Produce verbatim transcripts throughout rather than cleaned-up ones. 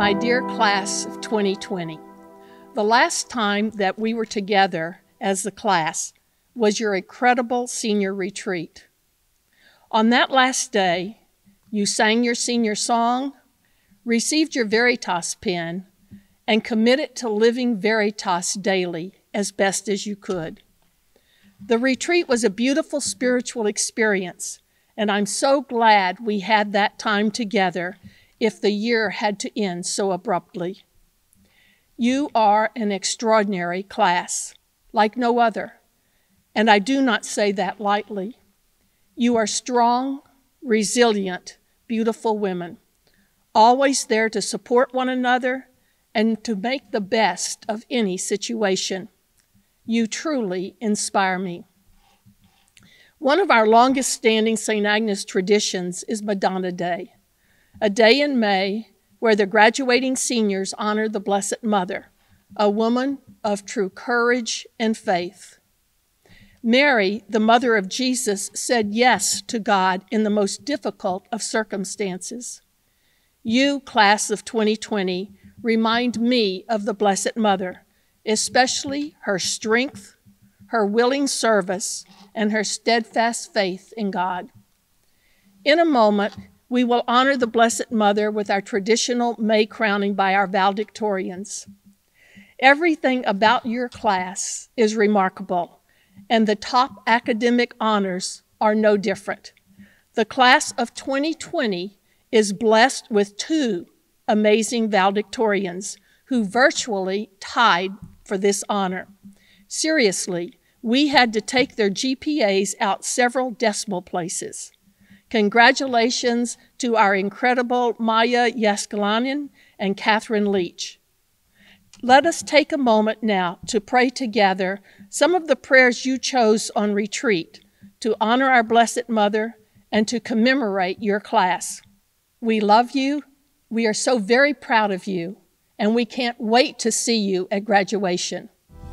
my dear class of twenty twenty. The last time that we were together as the class was your incredible senior retreat. On that last day, you sang your senior song, received your Veritas pin, and committed to living Veritas daily as best as you could. The retreat was a beautiful spiritual experience, and I'm so glad we had that time together if the year had to end so abruptly. You are an extraordinary class, like no other, and I do not say that lightly. You are strong, resilient, beautiful women, always there to support one another and to make the best of any situation. You truly inspire me. One of our longest-standing Saint Agnes traditions is Madonna Day, a day in May where the graduating seniors honor the Blessed Mother, a woman of true courage and faith. Mary, the mother of Jesus, said yes to God in the most difficult of circumstances. You, class of twenty twenty, remind me of the Blessed Mother, especially her strength, her willing service, and her steadfast faith in God. In a moment, we will honor the Blessed Mother with our traditional May crowning by our valedictorians. Everything about your class is remarkable, and the top academic honors are no different. The class of twenty twenty is blessed with two amazing valedictorians who virtually tied for this honor. Seriously, we had to take their G P As out several decimal places. Congratulations to our incredible Maya Yaskalanen and Catherine Leach. Let us take a moment now to pray together some of the prayers you chose on retreat to honor our Blessed Mother and to commemorate your class. We love you, we are so very proud of you, and we can't wait to see you at graduation.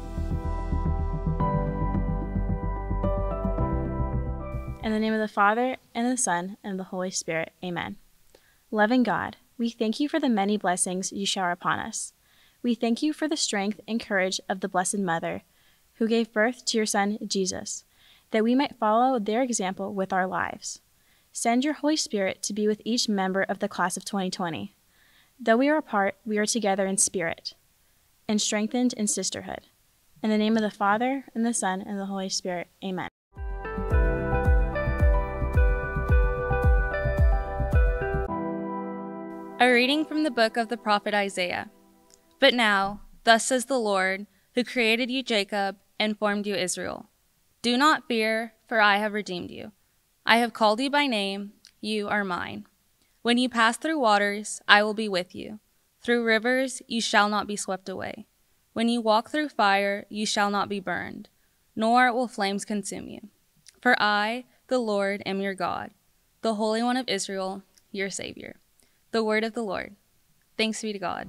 In the name of the Father, and the Son, and the Holy Spirit, amen. Loving God, we thank you for the many blessings you shower upon us. We thank you for the strength and courage of the Blessed Mother, who gave birth to your Son, Jesus, that we might follow their example with our lives. Send your Holy Spirit to be with each member of the class of twenty twenty. Though we are apart, we are together in spirit, and strengthened in sisterhood. In the name of the Father, and the Son, and the Holy Spirit, amen. A reading from the book of the prophet Isaiah. But now, thus says the Lord, who created you, Jacob, and formed you, Israel. Do not fear, for I have redeemed you. I have called you by name, you are mine. When you pass through waters, I will be with you. Through rivers, you shall not be swept away. When you walk through fire, you shall not be burned, nor will flames consume you. For I, the Lord, am your God, the Holy One of Israel, your Savior. The word of the Lord. Thanks be to God.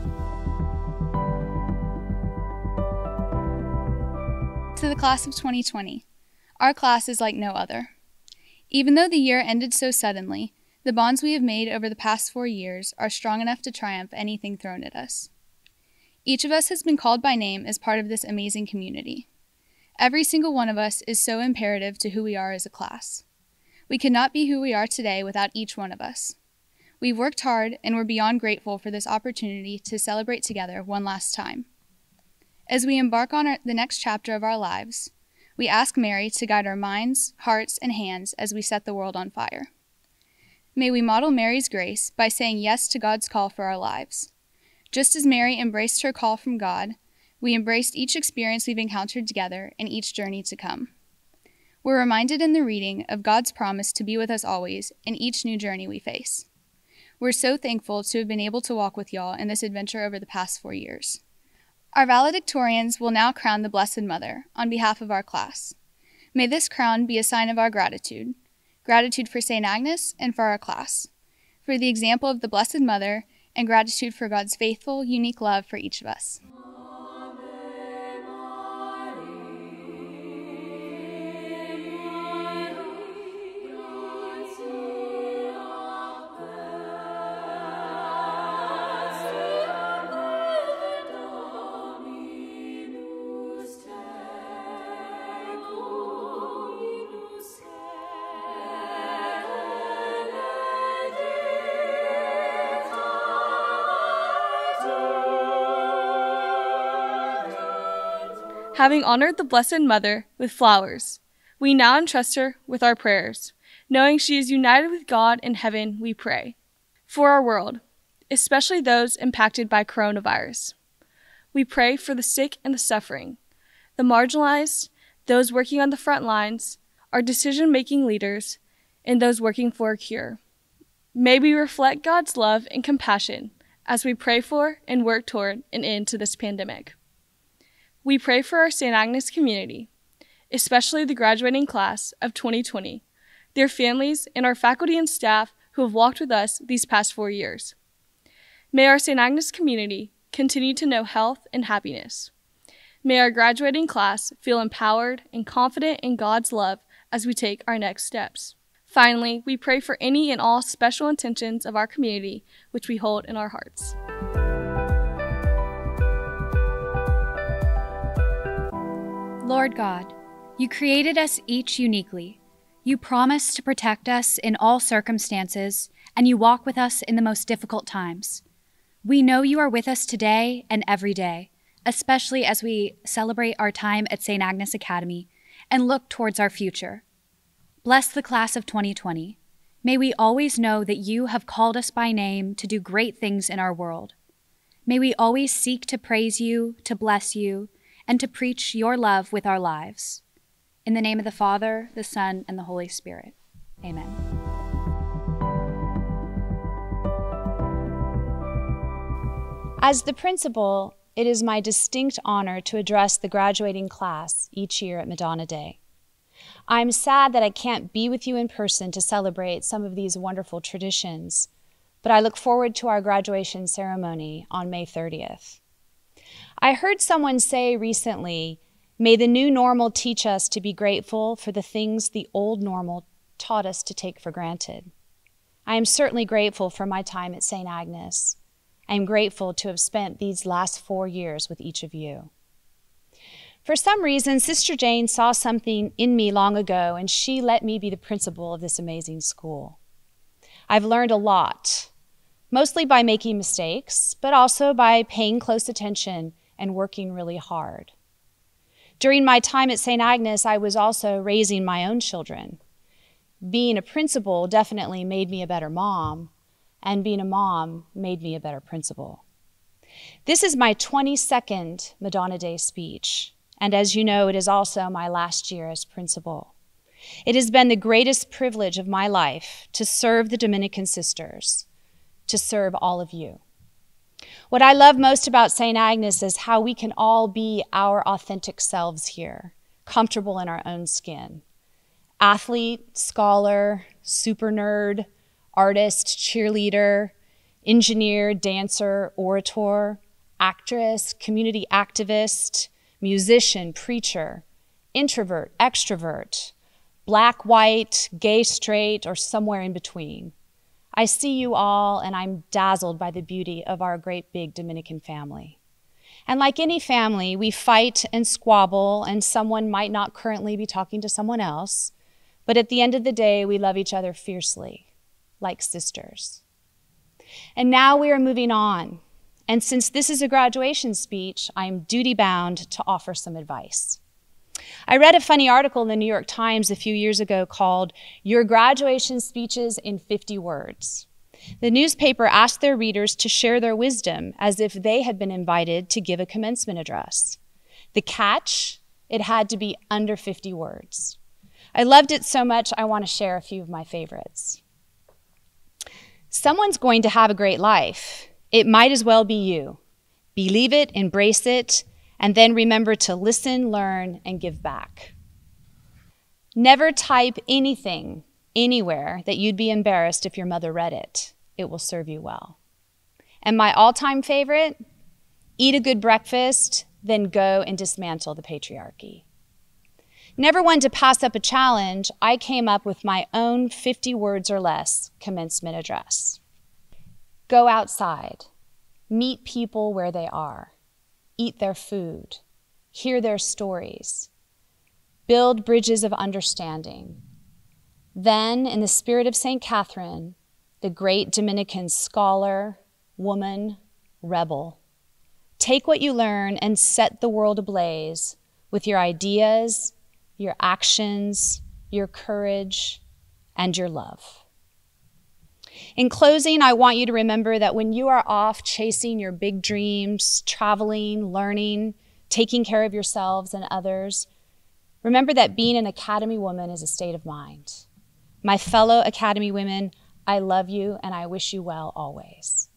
To the class of twenty twenty, our class is like no other. Even though the year ended so suddenly, the bonds we have made over the past four years are strong enough to triumph anything thrown at us. Each of us has been called by name as part of this amazing community. Every single one of us is so imperative to who we are as a class. We could not be who we are today without each one of us. We've worked hard and we're beyond grateful for this opportunity to celebrate together one last time. As we embark on our, the next chapter of our lives, we ask Mary to guide our minds, hearts, and hands as we set the world on fire. May we model Mary's grace by saying yes to God's call for our lives. Just as Mary embraced her call from God, we embraced each experience we've encountered together and each journey to come. We're reminded in the reading of God's promise to be with us always in each new journey we face. We're so thankful to have been able to walk with y'all in this adventure over the past four years. Our valedictorians will now crown the Blessed Mother on behalf of our class. May this crown be a sign of our gratitude, gratitude for Saint Agnes and for our class, for the example of the Blessed Mother, and gratitude for God's faithful, unique love for each of us. Yes. Having honored the Blessed Mother with flowers, we now entrust her with our prayers. Knowing she is united with God in heaven, we pray. For our world, especially those impacted by coronavirus, we pray for the sick and the suffering, the marginalized, those working on the front lines, our decision-making leaders, and those working for a cure. May we reflect God's love and compassion as we pray for and work toward an end to this pandemic. We pray for our Saint Agnes community, especially the graduating class of twenty twenty, their families, and our faculty and staff who have walked with us these past four years. May our Saint Agnes community continue to know health and happiness. May our graduating class feel empowered and confident in God's love as we take our next steps. Finally, we pray for any and all special intentions of our community, which we hold in our hearts. Lord God, you created us each uniquely. You promise to protect us in all circumstances, and you walk with us in the most difficult times. We know you are with us today and every day, especially as we celebrate our time at Saint Agnes Academy and look towards our future. Bless the class of twenty twenty. May we always know that you have called us by name to do great things in our world. May we always seek to praise you, to bless you, and to preach your love with our lives. In the name of the Father, the Son, and the Holy Spirit. Amen. As the principal, it is my distinct honor to address the graduating class each year at Madonna Day. I'm sad that I can't be with you in person to celebrate some of these wonderful traditions, but I look forward to our graduation ceremony on May thirtieth. I heard someone say recently, may the new normal teach us to be grateful for the things the old normal taught us to take for granted. I am certainly grateful for my time at Saint Agnes. I am grateful to have spent these last four years with each of you. For some reason, Sister Jane saw something in me long ago, and she let me be the principal of this amazing school. I've learned a lot, mostly by making mistakes, but also by paying close attention and working really hard. During my time at Saint Agnes, I was also raising my own children. Being a principal definitely made me a better mom, and being a mom made me a better principal. This is my twenty-second Madonna Day speech, and as you know, it is also my last year as principal. It has been the greatest privilege of my life to serve the Dominican sisters, to serve all of you. What I love most about Saint Agnes is how we can all be our authentic selves here, comfortable in our own skin. Athlete, scholar, super nerd, artist, cheerleader, engineer, dancer, orator, actress, community activist, musician, preacher, introvert, extrovert, black, white, gay, straight, or somewhere in between. I see you all, and I'm dazzled by the beauty of our great big Dominican family. And like any family, we fight and squabble, and someone might not currently be talking to someone else, but at the end of the day, we love each other fiercely, like sisters. And now we are moving on. And since this is a graduation speech, I am duty-bound to offer some advice. I read a funny article in the New York Times a few years ago called Your Graduation Speeches in fifty words. The newspaper asked their readers to share their wisdom as if they had been invited to give a commencement address. The catch, it had to be under fifty words. I loved it so much, I want to share a few of my favorites. Someone's going to have a great life. It might as well be you. Believe it, embrace it, and then remember to listen, learn, and give back. Never type anything anywhere that you'd be embarrassed if your mother read it. It will serve you well. And my all-time favorite, eat a good breakfast, then go and dismantle the patriarchy. Never one to pass up a challenge, I came up with my own fifty words or less commencement address. Go outside, meet people where they are, eat their food, hear their stories, build bridges of understanding. Then, in the spirit of Saint Catherine, the great Dominican scholar, woman, rebel, take what you learn and set the world ablaze with your ideas, your actions, your courage, and your love. In closing, I want you to remember that when you are off chasing your big dreams, traveling, learning, taking care of yourselves and others, remember that being an Academy woman is a state of mind. My fellow Academy women, I love you and I wish you well always.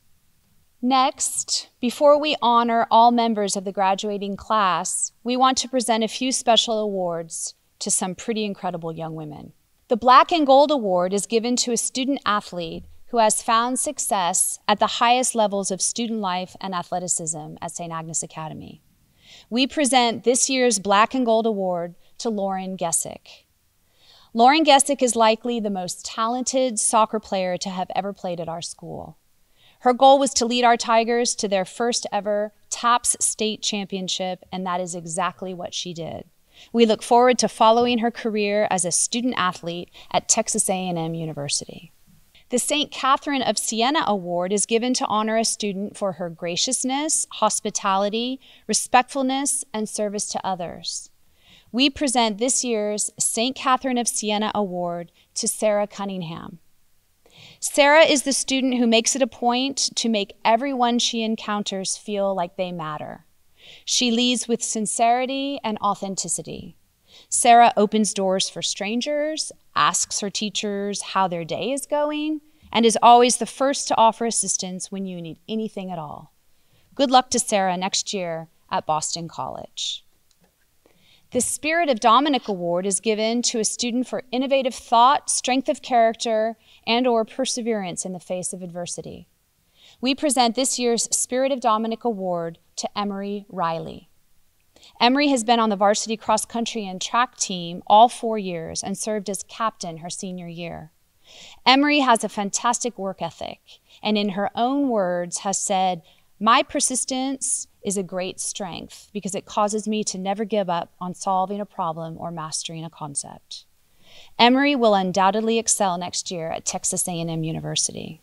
Next, before we honor all members of the graduating class, we want to present a few special awards to some pretty incredible young women. The Black and Gold Award is given to a student athlete who has found success at the highest levels of student life and athleticism at Saint Agnes Academy. We present this year's Black and Gold Award to Lauren Gessick. Lauren Gessick is likely the most talented soccer player to have ever played at our school. Her goal was to lead our Tigers to their first ever TAPS state championship, and that is exactly what she did. We look forward to following her career as a student athlete at Texas A and M University. The Saint Catherine of Siena Award is given to honor a student for her graciousness, hospitality, respectfulness, and service to others. We present this year's Saint Catherine of Siena Award to Sarah Cunningham. Sarah is the student who makes it a point to make everyone she encounters feel like they matter. She leads with sincerity and authenticity. Sarah opens doors for strangers, asks her teachers how their day is going, and is always the first to offer assistance when you need anything at all. Good luck to Sarah next year at Boston College. The Spirit of Dominic Award is given to a student for innovative thought, strength of character, and or perseverance in the face of adversity. We present this year's Spirit of Dominic Award to Emery Riley. Emery has been on the varsity cross country and track team all four years and served as captain her senior year. Emery has a fantastic work ethic and in her own words has said, "My persistence is a great strength because it causes me to never give up on solving a problem or mastering a concept." Emery will undoubtedly excel next year at Texas A and M University.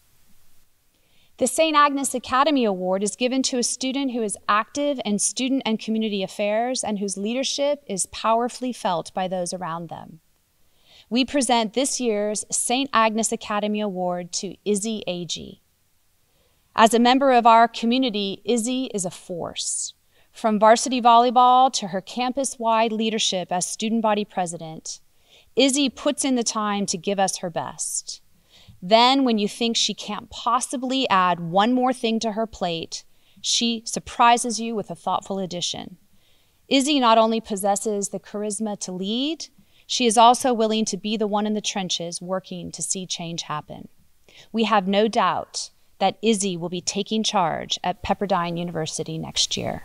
The Saint Agnes Academy Award is given to a student who is active in student and community affairs and whose leadership is powerfully felt by those around them. We present this year's Saint Agnes Academy Award to Izzy Agee. As a member of our community, Izzy is a force. From varsity volleyball to her campus-wide leadership as student body president, Izzy puts in the time to give us her best. Then, when you think she can't possibly add one more thing to her plate, she surprises you with a thoughtful addition. Izzy not only possesses the charisma to lead, she is also willing to be the one in the trenches working to see change happen. We have no doubt that Izzy will be taking charge at Pepperdine University next year.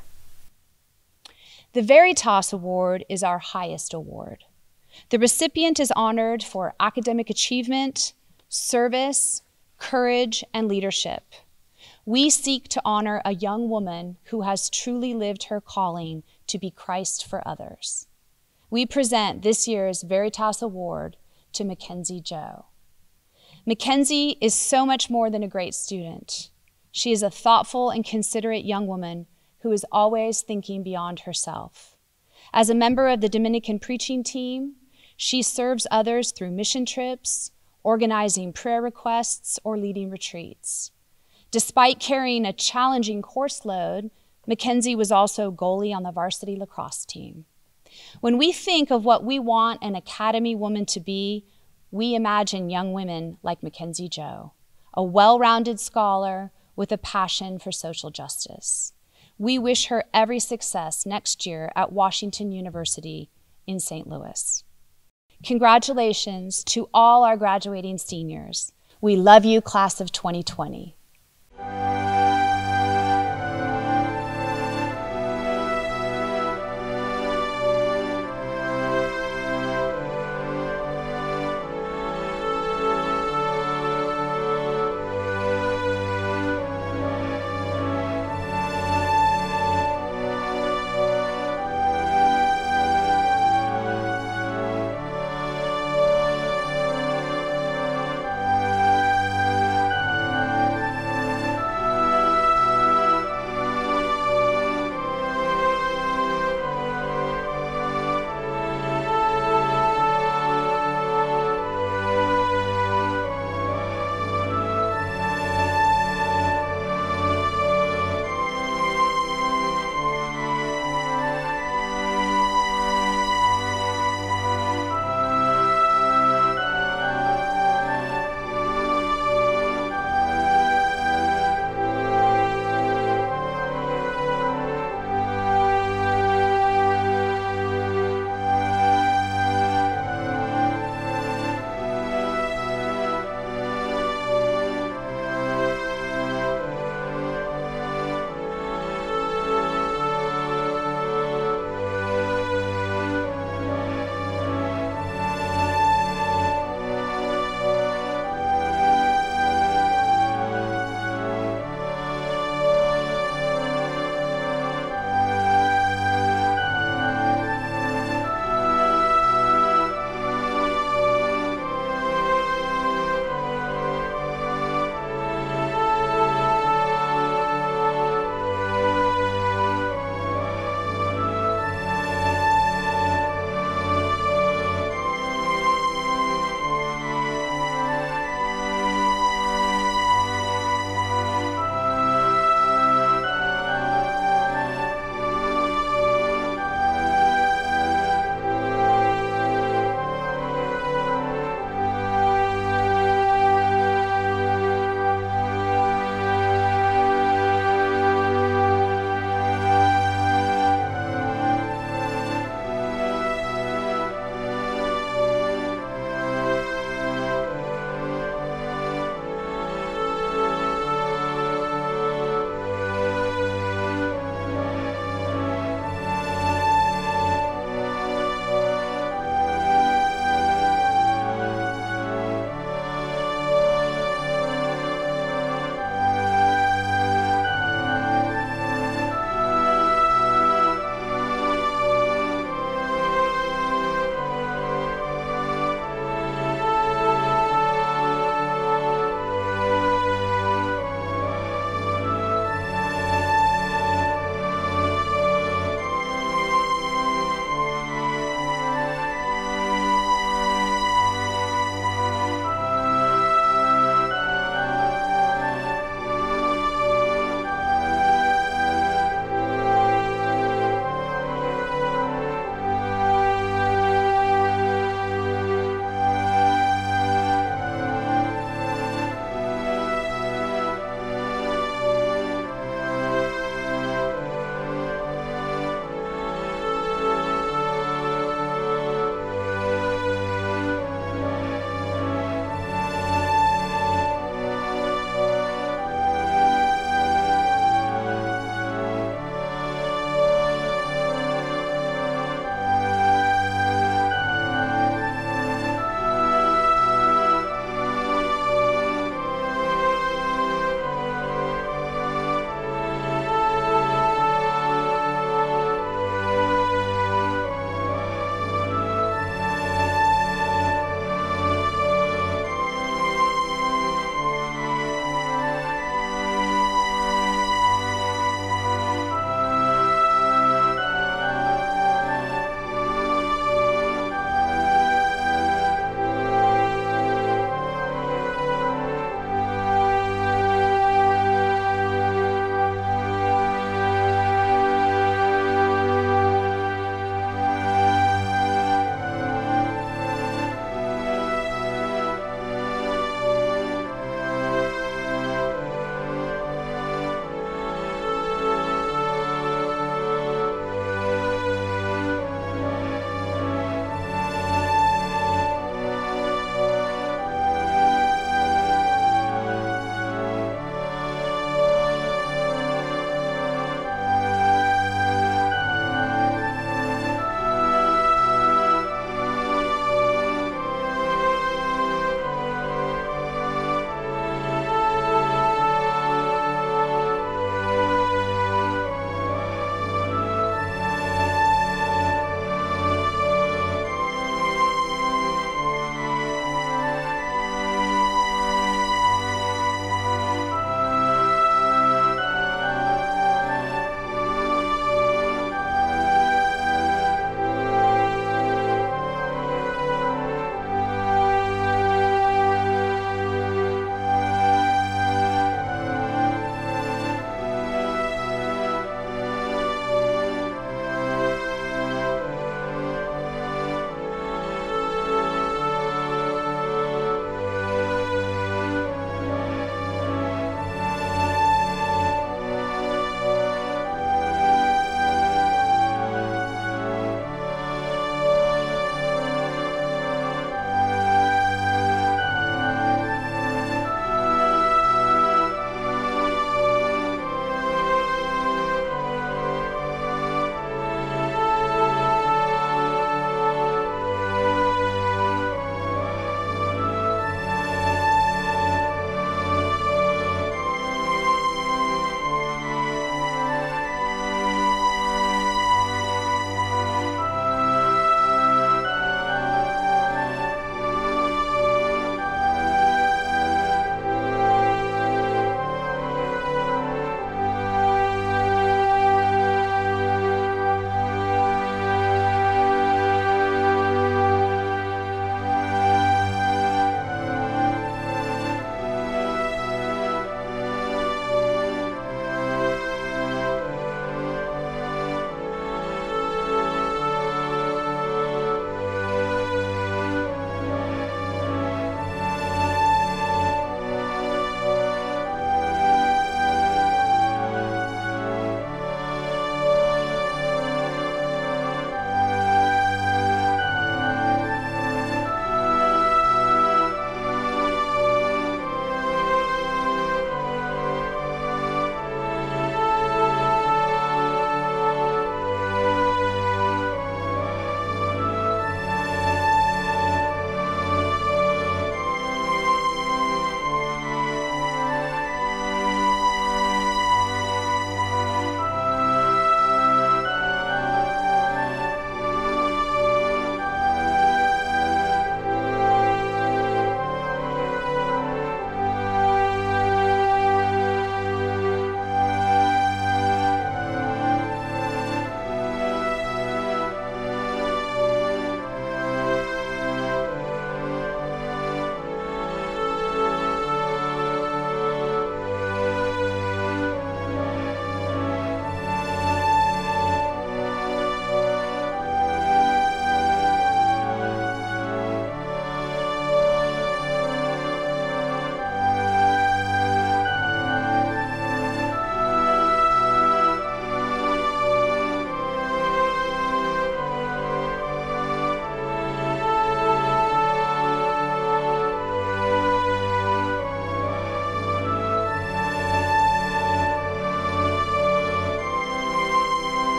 The Veritas Award is our highest award. The recipient is honored for academic achievement, service, courage, and leadership. We seek to honor a young woman who has truly lived her calling to be Christ for others. We present this year's Veritas Award to Mackenzie Joe. Mackenzie is so much more than a great student. She is a thoughtful and considerate young woman who is always thinking beyond herself. As a member of the Dominican preaching team, she serves others through mission trips, organizing prayer requests, or leading retreats. Despite carrying a challenging course load, Mackenzie was also goalie on the varsity lacrosse team. When we think of what we want an Academy woman to be, we imagine young women like Mackenzie Joe, a well-rounded scholar with a passion for social justice. We wish her every success next year at Washington University in Saint Louis. Congratulations to all our graduating seniors. We love you, class of twenty twenty.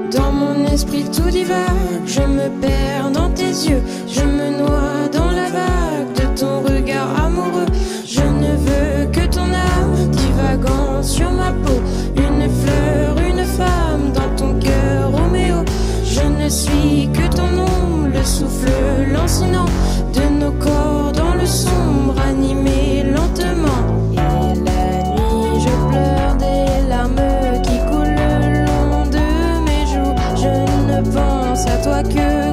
Dans mon esprit tout divague, je me perds dans tes yeux, je me noie dans la vague de ton regard amoureux. Je ne veux que ton âme divagant sur ma peau, une fleur, une femme dans ton cœur, Roméo. Je ne suis que ton ombre, le souffle lancinant de nos corps dans le sombre, animé lentement. Et la nuit, je pleure des larmes qui coulent le long de mes joues. Je ne pense à toi que